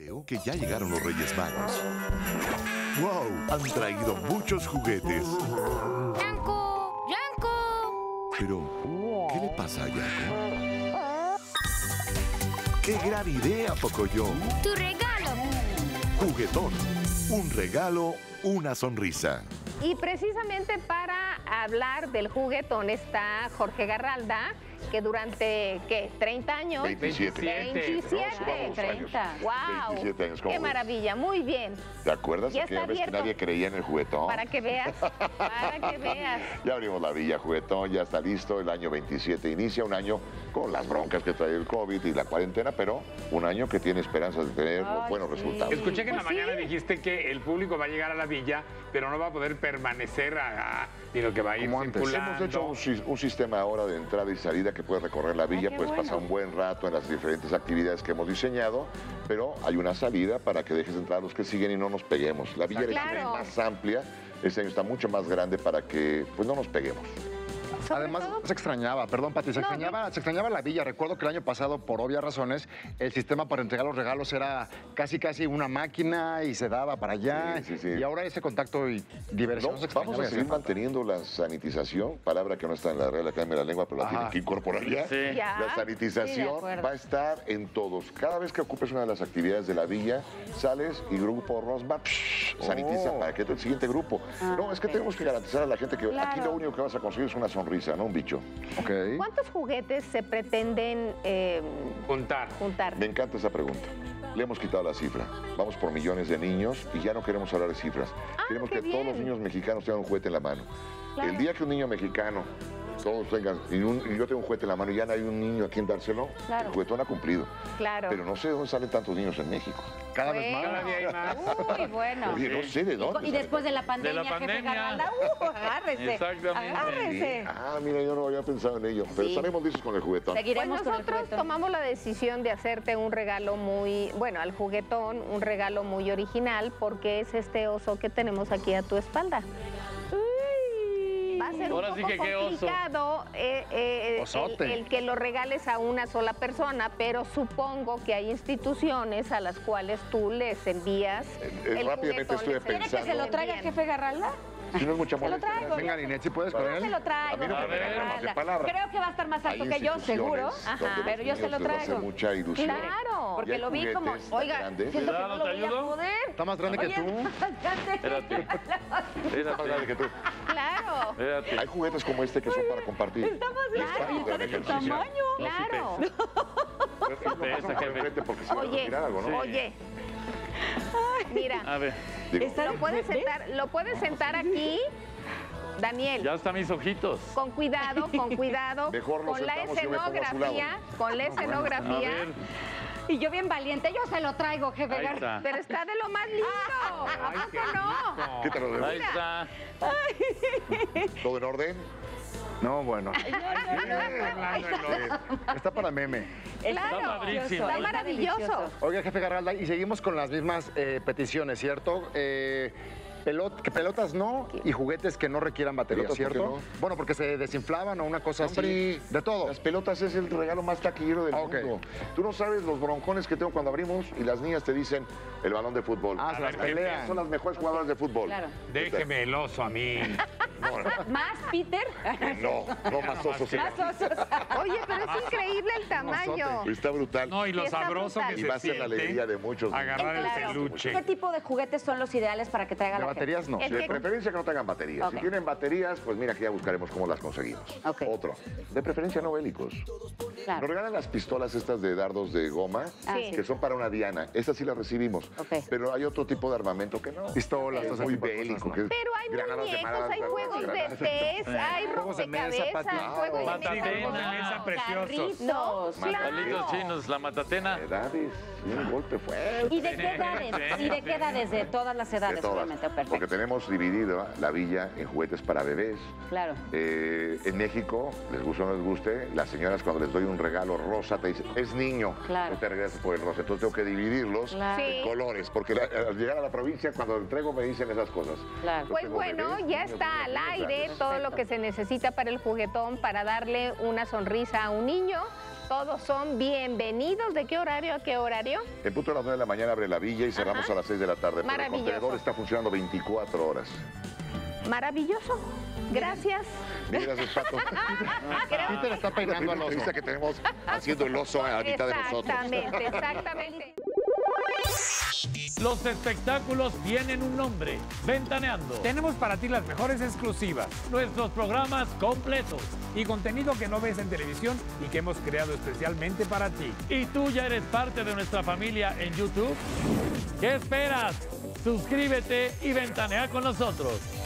Creo que ya llegaron los Reyes Magos. ¡Wow! Han traído muchos juguetes. ¡Yanko! ¡Yanko! Pero, ¿qué le pasa a Yanko? ¡Qué gran idea, Pocoyo! ¡Tu regalo! Juguetón. Un regalo, una sonrisa. Y precisamente para hablar del juguetón está Jorge Garralda, que durante, ¿qué? ¿30 años? 27. 27. 30. ¡Wow! 27 años, ¿cómo ¡Qué ves? maravilla! Muy bien. ¿Te acuerdas Ya aquella está vez que abierto. nadie creía en el juguetón? Para que veas, para que veas. Ya abrimos la Villa Juguetón, ya está listo. El año 27 inicia, un año con las broncas que trae el COVID y la cuarentena, pero un año que tiene esperanzas de tener buenos resultados. Escuché que en la Pues mañana sí. dijiste que el público va a llegar a la villa, pero no va a poder permanecer, sino que va a ir Como antes. circulando. Hemos hecho un sistema ahora de entrada y salida que puedes recorrer la villa, qué puedes bueno. pasar un buen rato en las diferentes actividades que hemos diseñado, pero hay una salida para que dejes entrar a los que siguen y no nos peguemos. La villa Claro. es más amplia, este año está mucho más grande para que pues no nos peguemos. Sobre Además, todo, se extrañaba, perdón, Pati, se extrañaba la villa. Recuerdo que el año pasado, por obvias razones, el sistema para entregar los regalos era casi una máquina y se daba para allá. Sí, sí, sí. Y ahora ese contacto y diversión No, se extrañaba. vamos a seguir manteniendo la sanitización, palabra que no está en la Real Academia de la Lengua, pero la tienen que incorporar ya. Sí. Ya. La Sí, sanitización de acuerdo. va a estar en todos. Cada vez que ocupes una de las actividades de la villa, sales y grupo Rosma sanitiza para que entre el siguiente grupo. No, es que tenemos que garantizar a la gente que aquí lo único que vas a conseguir es una sonrisa, no un bicho. Ok. ¿cuántos juguetes se pretenden juntar? Me encanta esa pregunta. Le hemos quitado la cifra. Vamos por millones de niños y ya no queremos hablar de cifras. Queremos qué que todos los bien. niños mexicanos tengan un juguete en la mano. Claro. El día que un niño mexicano, todos tengan, y yo tengo un juguete en la mano y ya no hay un niño a quien dárselo, Claro. el juguetón ha cumplido. Claro. Pero no sé de dónde salen tantos niños en México. Cada vez más. Cada día hay más. Muy bueno. Oye, no sé de dónde. Y después de la salen. pandemia, De la jefe pandemia. Garralda, agárrese. Exactamente. Agárrese. Ah, mira, yo no había pensado en ello. Pero Sí. estaremos listos con el juguetón. Pues Seguiremos con el nosotros juguetón. tomamos la decisión de hacerte un regalo muy, bueno, al juguetón, un regalo muy original, porque es este oso que tenemos aquí a tu espalda. Va a ser Ahora un sí poco que qué oso. complicado Osote. el que lo regales a una sola persona, pero supongo que hay instituciones a las cuales tú les envías el rápidamente juguetón, estuve les ¿Quiere que se pensando. lo traiga el jefe Garralda? Si no es mucha Se lo molestia. traigo. Venga, Linet, si puedes con Yo se él. lo traigo, A mí no me jefe regalan más de Garralda. palabra. Creo que va a estar más alto Hay que yo, seguro. instituciones donde Pero yo los se lo niños les hace traigo. mucha ilusión. Claro. Porque hay lo vi como, juguetes oiga, grandes. siento que Cuidado, no lo ¿te voy a ayudo? poder. Está más grande que Oye, tú. Espérate. Más grande que tú. Claro, Espérate. Hay juguetes como este que son para compartir. Está más Y grande. para Y está de hacer tu ejercicio. tamaño. claro. Pero no pesa, pasamos por jefe. enfrente porque si van a Oye, tirar algo, ¿no? oye. Mira, A ver, Digo, lo puedes sentar aquí, Daniel. ya están mis ojitos. Con cuidado, Mejor lo con la sentamos y yo me pongo a su escenografía, lado. con la A escenografía, ver, Y yo bien valiente, yo se lo traigo, jefe ahí Garralda. está. pero está de lo más lindo. ¿A poco no? Quítalo de Ahí está. ¿Todo en orden? No, bueno. Está para meme. Claro, Está padrísimo. está maravilloso. Oiga, jefe Garralda, y seguimos con las mismas peticiones, ¿cierto? Que pelotas no y juguetes que no requieran batería, ¿Pelotas por qué ¿cierto? no? Bueno, porque se desinflaban o una cosa Hombre, así. De todo. Las pelotas es el regalo más taquillero del Ok. mundo. Tú no sabes los broncones que tengo cuando abrimos y las niñas te dicen el balón de fútbol. Ah, se las ver, pelean. Son las mejores jugadoras de fútbol. Claro. Déjeme el oso a mí. ¿Más, Peter? No más osos. Más osos. Oye, pero es increíble el tamaño. Está brutal. No, y lo Sí, está sabroso brutal. que Y se va a ser la siente alegría de muchos. agarrar el Claro. peluche. ¿Qué tipo de juguetes son los ideales para que traiga De la gente? baterías no. Es De que- preferencia que no tengan baterías. Ok. Si tienen baterías, pues mira que ya buscaremos cómo las conseguimos. Ok. Otro. De preferencia no bélicos. Claro. Nos regalan las pistolas estas de dardos de goma, Sí. que son para una diana. Estas sí las recibimos. Ok. Pero hay otro tipo de armamento que no. Pistolas, todo ese Muy tipo de bélico. cosas, que es Pero hay granadas de muñecos, malas, hay juegos de granadas. pez, hay Juegos de mesa, rompecabezas, Pati. juegos de Matatena. mesa. Juegos de mesa preciosos. Carritos. Palitos chinos, la matatena. Edades, y un golpe fuerte. ¿Y de qué edades? ¿Y de qué edades? De todas las edades, De todas. obviamente. Porque Perfecto. tenemos dividido la villa en juguetes para bebés. Claro. En México, les guste o no les guste, las señoras cuando les doy un regalo rosa te dicen, es niño, Claro. no te regresas por el rosa. Entonces tengo que dividirlos Claro. en Sí. colores, porque al llegar a la provincia, cuando lo entrego me dicen esas cosas. Claro. Pues tengo bueno, bebés, ya niños, está al niñas aire grandes. todo lo que se necesita para el juguetón, para darle una sonrisa a un niño. Todos son bienvenidos. ¿De qué horario a qué horario? En punto de las 9 de la mañana abre la villa y cerramos Ajá. a las 6 de la tarde. Pero el Maravilloso. contenedor está funcionando 24 horas. Maravilloso. Gracias. Mil gracias, Pato. Peter está peinando al oso. entrevista que tenemos haciendo el oso a la mitad de nosotros. Exactamente, exactamente. Los espectáculos tienen un nombre. Ventaneando. Tenemos para ti las mejores exclusivas Nuestros programas completos. y contenido que no ves en televisión y que hemos creado especialmente para ti. ¿Y tú ya eres parte de nuestra familia en YouTube? ¿Qué esperas? Suscríbete y ventanea con nosotros.